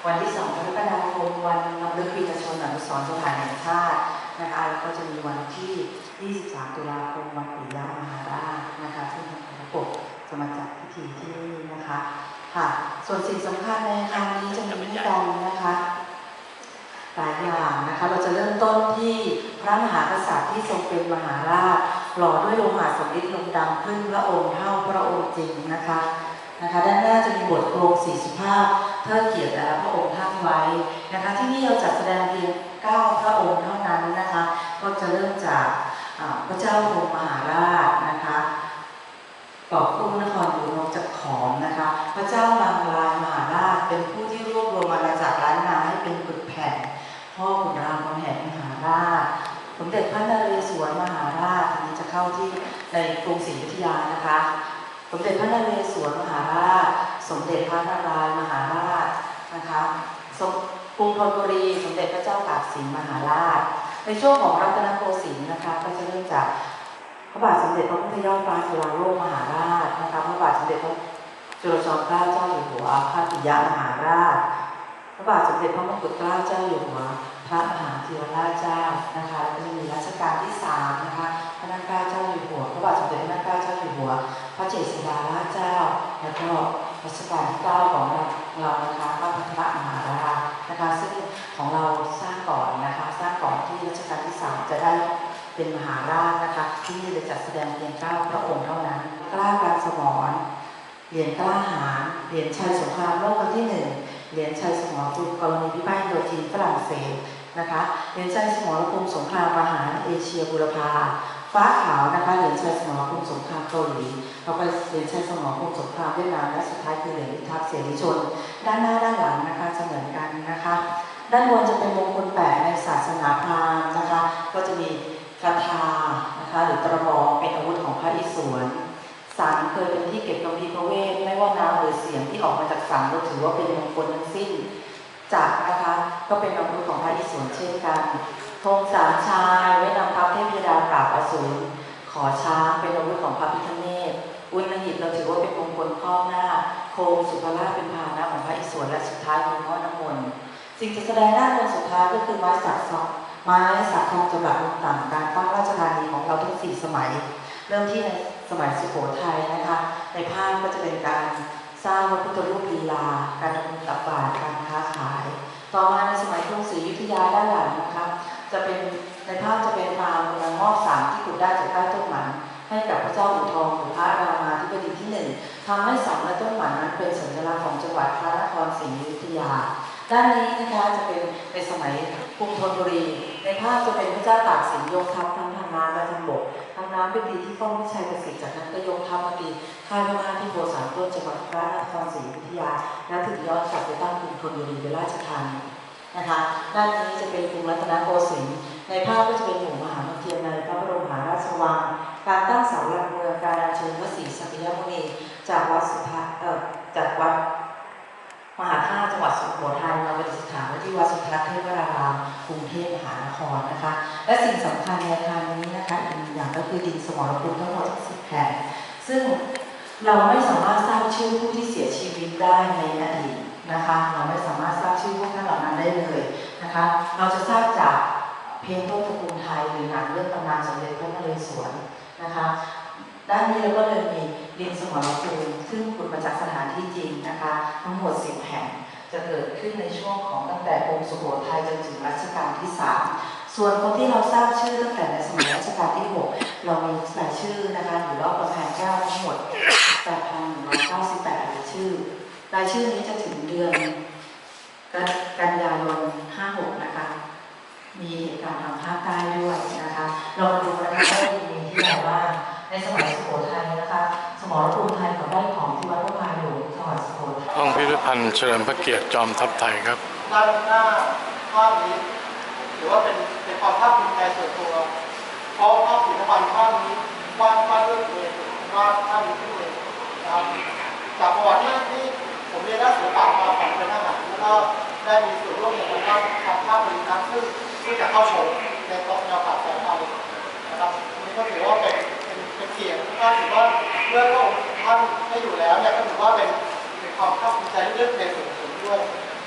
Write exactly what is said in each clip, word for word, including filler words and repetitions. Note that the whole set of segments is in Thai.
วันที่สองกรกฎาคมวันรำลึกวีรชนอนุสรณ์สถานแห่งชาตินะคะแล้วก็จะมีวันที่ยี่สิบสามตุลาคมวันปิยมหาราชนะคะที่ทางคณะปกจะมาจัดพิธีที่นี่นะคะค่ะส่วนสิ่งสำคัญในครั้งนี้จะมีด้วยกันนะคะหลายอย่างนะคะเราจะเริ่มต้นที่พระมหากษัตริย์ที่ทรงเป็นมหาราชหล่อด้วยโลหะสำริดลงดำขึ้นพระองค์เท่าพระองค์จริงนะคะนะคะด้านหน้าจะมีบทโครงสี่สุภาพเทิดเกียรติแต่ละพระองค์ท่านไว้นะคะที่นี่เราจัดแสดงเพียงเก้าพระองค์เท่านั้นนะคะก็จะเริ่มจากพระเจ้าพรหมมหาราชนะคะกอบกู้นครหลวงจากขอมนะคะพระเจ้ามังลายมหาราชเป็นผู้ที่รวบรวมอาณาจักรล้านนาให้เป็นปึกแผ่นพ่อขุนรามคำแหงมหาราชสมเด็จพระนเรศวรมหาราชอันนี้จะเข้าที่ในกรุงศรีอยุธยานะคะสมเด็จพระนเรศวรมหาราชสมเด็จพระนารายณ์มหาราชนะคะกรุงธนบุรีสมเด็จพระเจ้าตากสินมหาราชในช่วงของรัตนโกสินทร์นะคะก็จะเริ่มจากพระบาทสมเด็จพระพุทธยอดฟ้าจุฬาโลกมหาราชนะคะพระบาทสมเด็จพระจุลจอมเกล้าเจ้าอยู่หัวพระปิยมหาราชพระบาทสมเด็จพระมงกุฎเกล้าเจ้าอยู่หัวพระมหาธีรราชเจ้านะคะแล้วก็จะมีรัชกาลที่สามนะคะพระนางเกล้าเจ้าอยู่หัวพระบาทสมเด็จพระนางเกล้าเจ้าอยู่หัวพระเจษฎาราชเจ้าแล้วก็รัชกาลที่เก้าของเรานะคะพระพัทรมหาราชนะคะซึ่งของเราสร้างก่อนนะคะสร้างก่อนที่รัชกาลที่สามจะได้เป็นมหาราชนะคะที่นี่จะจัดแสดงเพียงเก้าพระองค์เท่านั้นกล้าการสมรเหรียญกล้าหาญเหรียญชัยสงครามโลกครั้งที่หนึ่งเหรียญชัยสมรภูมิกรณีพิพาทอินโดจีนฝรั่งเศสนะคะเหรียญชัยสมรภูมิสงครามมหาเอเชียบูรพาฟ้าขาวนะคะเหรียญชัยสมรภูมิสงครามเกาหลีต่อไปเหรียญชัยสมรภูมิสงครามเวียดนามและสุดท้ายคือเหรียญพิทักษ์เสรีชนด้านหน้าด้านหลังนะคะจะเหมือนกันนะคะด้านบนจะเป็นมงคลแปดในศาสนาพราหมณ์นะคะก็จะมีคาถานะคะหรือตะบองเป็นอาวุธของพระอิศวรสันเคยเป็นที่เก็บกำพีพระเวทไม่ว่าน้ำหรือเสียงที่ออกมาจากสันก็ถือว่าเป็นมงคลทั้งสิ้นจักรนะคะก็เป็นอาวุธของพระอิศวรเช่นกันธงสามชายไว้นำทัพเทพธิดาปราบอสูรขอช้างเป็นอาวุธของพระพิฆเนศอุณหิตเราถือว่าเป็นมงคลครอบหน้าโคมสุภราชเป็นพาหนะของพระอิศวรและสุดท้ายคือพ่อน้ำมนต์สิ่งที่แสดงด้านบนสุดท้ายก็คือไม้สักซอกไม้สักทองจำหลักลงต่ำการตั้งราชธานีของเราทั้งสี่สมัยเริ่มที่ในสมัยสุโขทัยนะคะในภาพก็จะเป็นการสร้างพระพุทธรูปลีลาการดำเนินตักบาตรการค้าขายต่อมาในสมัยกรุงศรีอยุธยาด้านหลังนะคะจะเป็นในภาพจะเป็นพราหมณ์กำลังมอบสารที่ขุดได้จากใต้ต้นหมันให้กับพระเจ้าอู่ทองหรือพระรามาธิบดีที่หนึ่งทำให้สารและต้นหมันนั้นเป็นสัญลักษณ์ของจังหวัดพระนครศรีอยุธยาด้านนี้นะคะจะเป็นในสมัยกรุงธนบุรีในภาพจะเป็นพระเจ้าตากสินยกทัพทั้งทางน้ำและทางบกทางน้ำเป็นตีที่ฟ้องวิชัยประสิทธิ์จากนั้นก็ยกทัพมาตีค่ายพม่าที่โพสามต้นจังหวัดพระนครศรีอยุธยาและถึงย้อนกลับไปตั้งกรุงธนบุรีเป็นราชธานีนะคะด้านนี้จะเป็นกรุงรัตนโกสินทร์ในภาพก็จะเป็นหมู่มหามนเทียนในพระบรมมหาราชวังการตั้งเสาหลักเมืองการอัญเชิญพระศรีสักยมุนีจากวัดสุทัศน์เอ่อจากวัดมหาธาตุจังหวัดสุโขทัยมาประดิษฐานไว้ที่วัดสุทัศน์เทพวรารามกรุงเทพมหานครนะคะและสิ่งสำคัญในอาคารนี้นะคะอีกหนึ่งอย่างก็คือดินสมรภูมิทั้งหมดสิบแผ่นซึ่งเราไม่สามารถทราบชื่อผู้ที่เสียชีวิตได้ในอดีตนะคะเราไม่สามารถทราบชื่อพวกท่านเหล่านั้นได้เลยนะคะเราจะทราบจากเพลงต้นตระกูลไทยหรือหนังเรื่องตำนานสมเด็จพระนเรศวรนะคะด้านนี้เราก็เลยมีดินสมรภูมิซึ่งขุดมาจากสถานที่จริงนะคะทั้งหมดสิบแห่งจะเกิดขึ้นในช่วงของตั้งแต่กรุงสุโขทัยจนถึงรัชกาลที่สามส่วนคนที่เราทราบชื่อตั้งแต่ในสมัยรัชกาลที่หกเรามีรายชื่อนะคะอยู่รอบกำแพงแก้วทั้งหมด แปดพันหนึ่งร้อยเก้าสิบแปด รายชื่อรายชื่อนี้จะถึงเดือนกันยายนห้าหกนะคะมีเหตุการณ์ทางภาคใต้ด้วยนะคะเรามาดูนะคะได้ดีที่ไหนว่าในสมัยสุโขทัยนะคะสมรภูมิไทยกับได้ของที่วัดพระพาหลวงจังหวัดสุโขทัยห้องพิพิธภัณฑ์เฉลิมพระเกียรติจอมทัพไทยครับด้านหน้าภาพนี้ถือว่าเป็นเป็นความภาคภูมิใจส่วนตัวเพราะภาพศิลปะภาพนี้วาดวาดด้วยตัวเองวาดภาพนี้ขึ้นเองนะครับจากประวัติที่ผมเรียนด้านศิลปะมาก่อนเป็นทหารแล้วก็ได้มีส่วนร่วมในการวาดทำภาพนี้นะซึ่งที่จะเข้าชมในโต๊ะแนวปัดแสงไฟนะครับนี่ก็ถือว่าเป็นเป็นเป็นเกียรติก็ถือว่าเมื่อพระองค์ท่านให้อยู่แล้วเนี่ยก็ถือว่าเป็นเป็นความภาคภูมิใจเรื่องในส่วนส่วนด้วยส่วน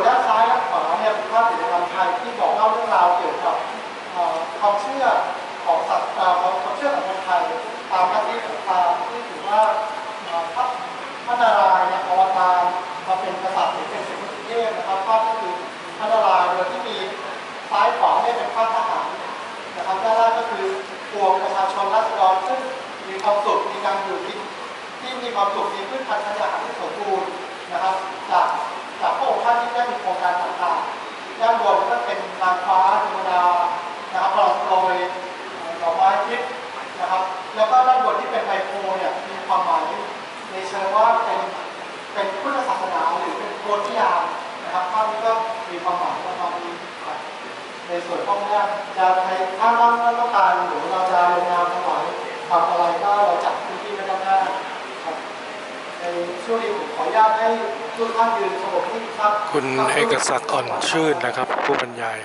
ด้านซ้ายและขวาเนี่ยเป็นภาพศิลปกรรมไทยที่บอกเล่าเรื่องราวเกี่ยวกับความเชื่อของสัตว์ความเชื่อของคนไทยตามลัทธิต่างๆที่ถือว่าพระพระนารายณ์เนี่ยอวตารมาเป็นกษัตริย์หรือเป็นสมุติเทพนะครับภาพก็คือพระนารายณ์โดยที่มีซ้ายขวาเนี่ยเป็นภาพทหารนะครับด้านล่างก็คือปวงประชาชนราษฎรซึ่งมีความสุขมีการอยู่กินที่มีความสุขมีพืชพันธุ์ธัญญาหารที่สมบูรณ์นะครับจากจากพระองค์ท่านที่ได้มีโครงการต่างๆด้านบนก็เป็นนางฟ้าเทวดานะครับปลอดโปรยดอกไม้ทิพย์นะครับแล้วก็ด้านบนที่เป็นไมโครเนี่ยมีความหมายในเชิงว่าเป็นเป็นพุทธศาสนาหรือเป็นโพธิญาณนะครับภาพนี้ก็มีความหมายประมาณนี้ในส่วนข้อแรกจะใช้ถ้าต้องต้องการหรือเราจะลงนามถวายทำอะไรก็เราจัดพื้นที่ไว้ด้านหน้าในช่วงนี้ผมขออนุญาตให้ทุกท่านยืนสงบนิ่งครับคุณเอกศักดิ์อ่อนชื่นนะครับ ผู้บรรยาย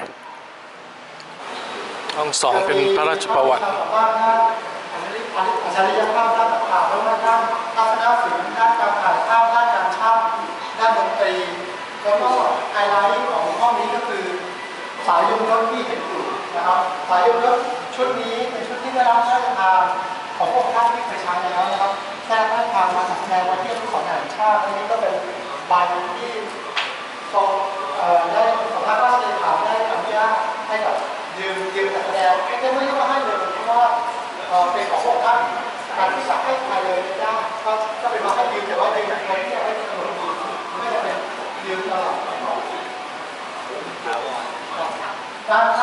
ห้องสองเป็นพระราชประวัติอัจฉริยภาพด้านต่างๆไม่ว่าด้านทัศนศิลป์ด้านการถ่ายภาพด้านการช่างด้านดนตรีแล้วก็ไฮไลท์ของห้องนี้ก็คือสายยมยศที่เห็นอยู่นะครับสายยมยศชุดนี้เป็นชุดที่ได้รับพระราชทานของพวกท่านที่เคยใช้แล้วนะครับแท้พระราชทานมาจัดแสดงไว้ที่อนุสรณ์แห่งชาติอันนี้ก็เป็นใบที่ทรงได้สำนักราชเลขาได้อนุญาตให้กับยืมยืมจัดแสดงไม่ได้ไม่ได้มาให้เลยเพราะว่าเป็นของพวกท่านการที่จะให้ใครเลยไม่ได้ก็ก็เป็นมาให้ยืมแต่ว่ายืมแบบคนที่ให้กำหนดยืมไม่ได้เป็นยืมตลอดด้านข้